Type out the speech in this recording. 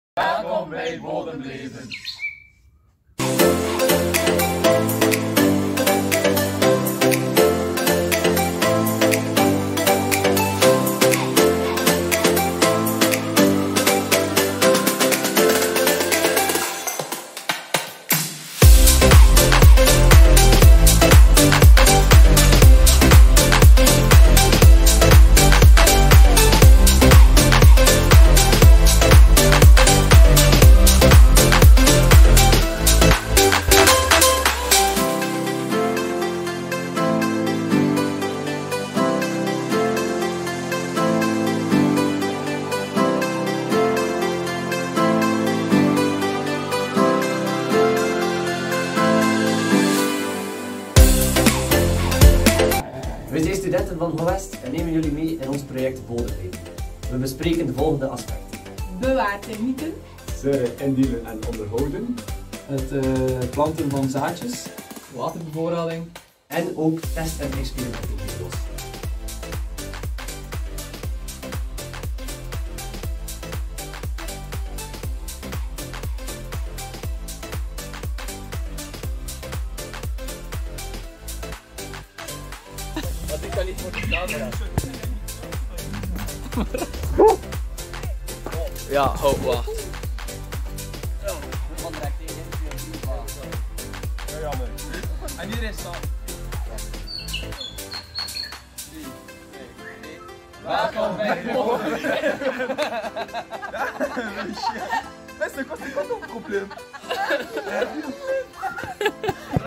Welkom bij Bodemleven. We zijn studenten van HOWEST en nemen jullie mee in ons project Bodemleven. We bespreken de volgende aspecten. Bewaard en mythen. Ze indienen en onderhouden. Het planten van zaadjes. Waterbevoorrading. En ook test- en experimentenvideo's. Wat ik kan niet voor de camera. Ja, ho, wacht. En hier is dan. Welkom bij Bodemleven. Beste, ik was niet op probleem.